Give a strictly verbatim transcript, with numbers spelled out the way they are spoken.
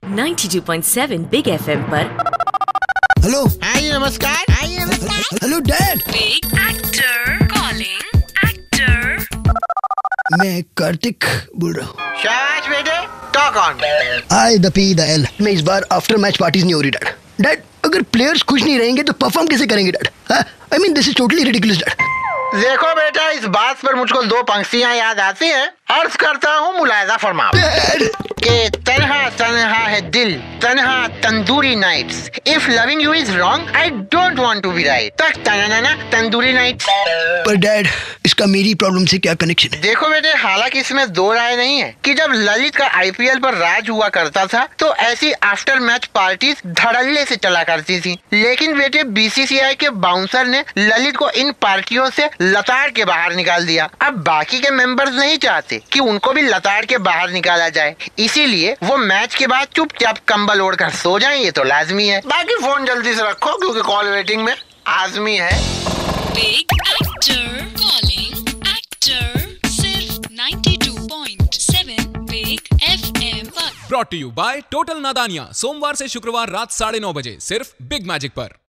Ninety two point seven Big FM पर। Hello. हाँ जी नमस्कार। हाँ जी नमस्कार। Hello dad. Big actor calling actor. मैं कार्तिक बोल रहा हूँ। शाबाश बेटे, talk on. I the P the L. मैं इस बार आफ्टर मैच पार्टीज नहीं हो रही डैड। डैड अगर प्लेयर्स खुश नहीं रहेंगे तो परफॉर्म कैसे करेंगे dad? I mean this is totally ridiculous dad. देखो बेटा, इस बात पर मुझको दो पंक्तियां याद आती हैं। अर्ज करता हूँ, मुलायजा फरमाओ कि तन्हा तन्हा है दिल, तन्हा tandoori nights. If loving you is wrong, I don't want to be right. तक तन्हा तंदूरी नाइट्स। पर डैड इसका मेरी प्रॉब्लम से क्या कनेक्शन है? देखो बेटे, हालांकि इसमें दो राय नहीं है कि जब ललित का आईपीएल पर राज हुआ करता था तो ऐसी आफ्टर मैच पार्टीज धड़ल्ले से चला करती थी। लेकिन बेटे, बीसीसीआई के बाउंसर ने ललित को इन पार्टियों से लताड़ के बाहर निकाल दिया। अब बाकी के मेंबर्स नहीं चाहते कि उनको भी लताड़ के बाहर निकाला जाए, इसीलिए वो मैच के बाद चुपचाप कंबल ओढ़कर सो जाएं। ये तो लाजमी है। बाकी फोन जल्दी से रखो क्योंकि कॉल वेटिंग में आजमी है। बिग एक्टर कॉलिंग एक्टर सिर्फ ninety two point seven Big FM पर। Brought to you by total Nadaniyan, सोमवार से शुक्रवार रात साढ़े नौ बजे सिर्फ बिग मैजिक पर।